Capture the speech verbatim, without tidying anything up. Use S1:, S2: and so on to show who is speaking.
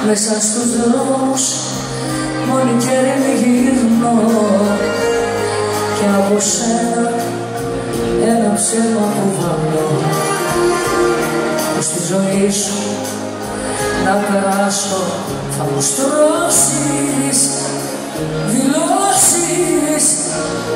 S1: μέσα στους δρόμους μόνη και γυρνώ και από σένα ένα ψέμα που βάλω που στη ζωή σου να περάσω θα μου στρώσεις δηλώσεις